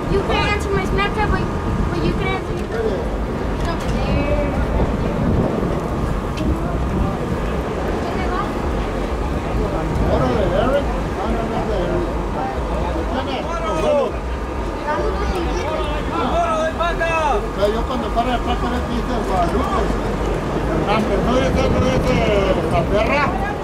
You can answer my Snapchat, but you can answer your phone. It's over there. Órale, Eric. No, de Eric. Yo cuando para el plato le dije Guadalupe. ¿No dice la perra?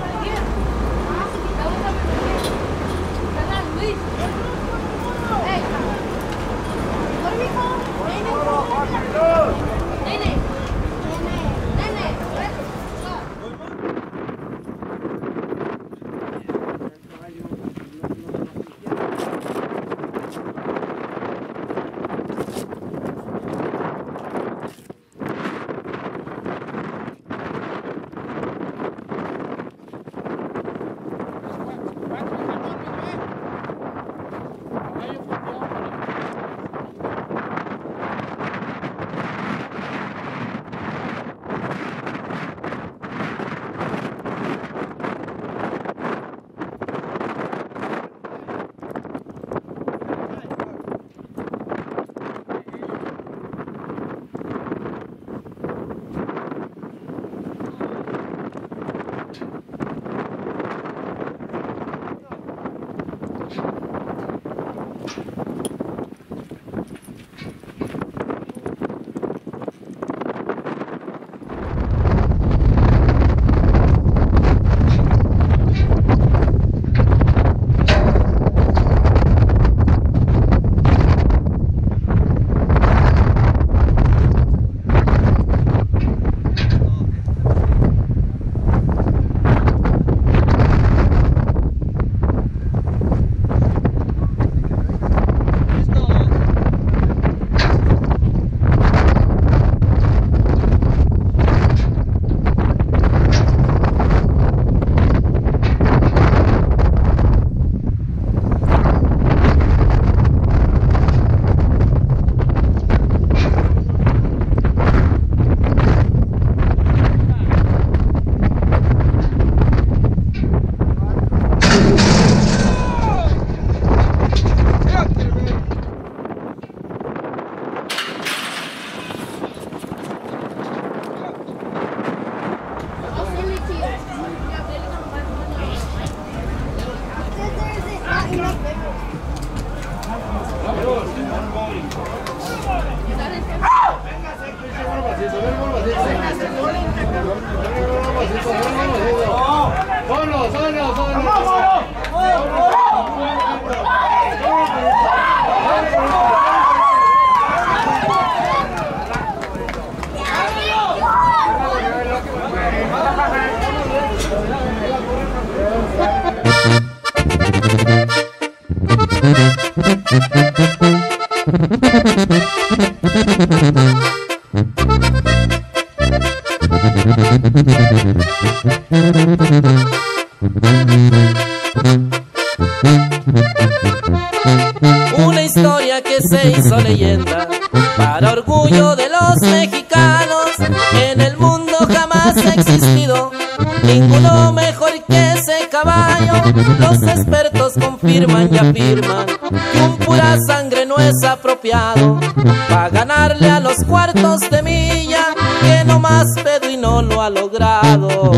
Una historia que se hizo leyenda para orgullo de los mexicanos. En el mundo jamás ha existido ninguno mejor que ese caballo. Los expertos confirman y afirman que un pura sangre no es apropiado para ganarle a los cuartos de milla, que no más pedo y no lo ha logrado.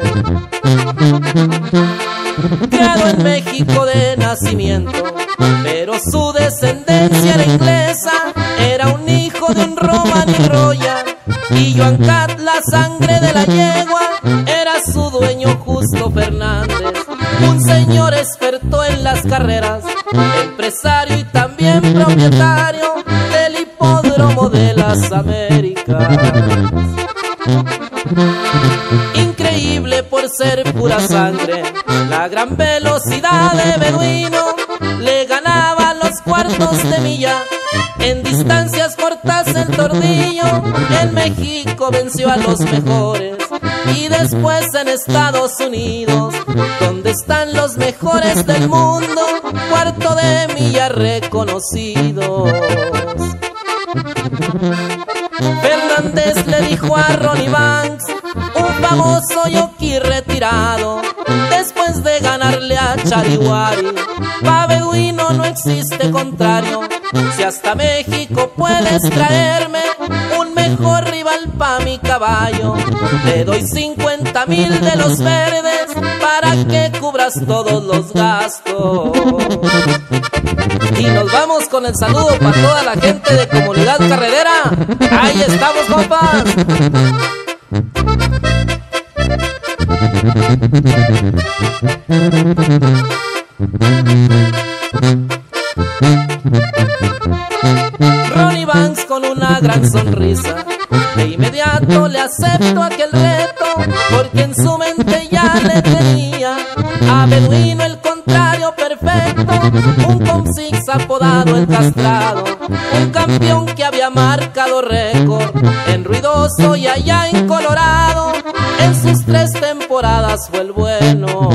Criado en México de nacimiento, pero su descendencia era inglesa. Era un hijo de un Roman y Roya, y Joan Cat, la sangre de la yegua, era su dueño Justo Fernández, un señor experto en las carreras, empresario y también propietario del hipódromo de las Américas. Increíble por ser pura sangre, la gran velocidad de Beduino le ganaba los cuartos de milla. En distancias cortas el tordillo, en México venció a los mejores. Y después en Estados Unidos, donde están los mejores del mundo, cuarto de milla reconocidos. Fernández le dijo a Ronnie Banks, un famoso jockey retirado, después de ganarle a Chariwari: pa' Beduino no existe contrario, Si hasta México puedes traerme un mejor rival pa' mi caballo, te doy 50,000 de los verdes para que cubras todos los gastos. Y nos vamos con el saludo para toda la gente de Comunidad Carretera. Ahí estamos, compas. Ronnie Banks con una gran sonrisa, de inmediato le acepto aquel reto, porque en su mente ya le tenía a Beduino el contrario perfecto, un Comsix apodado el Castrado, un campeón que había marcado récord en Ruidoso y allá en Colorado, en sus 3 temporadas fue el bueno.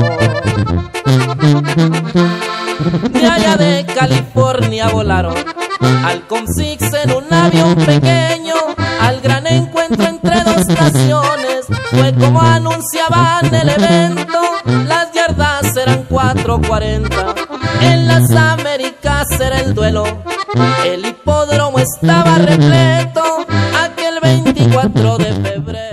De allá de California volaron al Comsix en un avión pequeño, al gran encuentro entre 2 naciones. Fue como anunciaban el evento, las yardas eran 4:40. En las Américas era el duelo, el hipódromo estaba repleto aquel 24 de febrero.